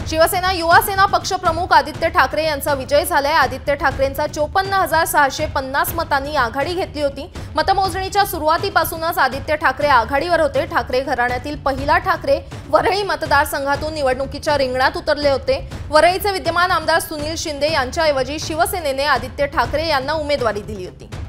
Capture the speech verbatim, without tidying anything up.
शिवसेना युवा सेना पक्षप्रमुख आदित्य ठाकरे यांचा विजय झालाय। आदित्य ठाकरेंचा चोपन्न हजार सहाशे पन्नास मतांनी आघाडी घेतली होती। मतमोजणीच्या सुरुवातीपासूनच आदित्य ठाकरे आघाडीवर होते। ठाकरे घराण्यातील पहिला ठाकरे वरळी मतदारसंघातून निवडणुकीच्या रिंगणात उतरले होते। वरळीचे विद्यमान आमदार सुनील शिंदे यांच्याऐवजी शिवसेनेने आदित्य ठाकरे यांना उमेदवारी दिली होती।